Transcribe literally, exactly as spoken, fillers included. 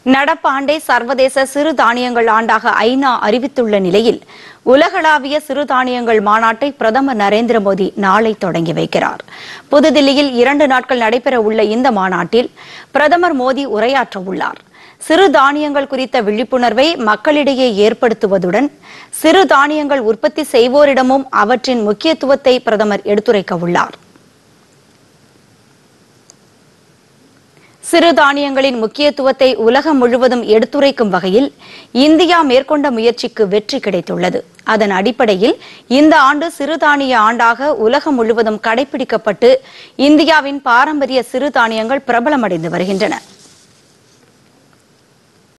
நடப்பாண்டை சர்வதேச சிறுதானியங்கள் ஆண்டாக ஐநா அறிவித்துள்ள நிலையில் உலகளாவிய சிறுதானியங்கள் மாநாட்டை பிரதமர் நரேந்திர மோடி நாளை தொடங்கி வைக்கிறார். புதுதில்லியில் இரண்டு நாட்கள் நடைபெற உள்ள இந்த மாநாட்டில் பிரதமர் மோடி உரையாற்ற உள்ளார். சிறுதானியங்கள் குறித்த விழிப்புணர்வை மக்களிடையே ஏற்படுத்துவதுடன் சிறுதானியங்கள் உற்பத்தி செய்வோரிடமும் அவற்றின் முக்கியத்துவத்தை பிரதமர் எடுத்துரைக்க உள்ளார். சிறுதானியங்களின் முக்கியத்துவத்தை உலகம் முழுவதும் எடுத்துரைக்கும் வகையில் இந்தியா மேற்கொண்ட முயற்சிக்கு வெற்றி கிடைத்துள்ளது. அதன் அடிப்படையில் இந்த ஆண்டு சிறுதானிய ஆண்டாக உலகம் முழுவதும் கடைபிடிக்கப்பட்டு இந்தியாவின் பாரம்பரிய சிறுதானியங்கள் பிரபலமடைந்து வருகின்றன.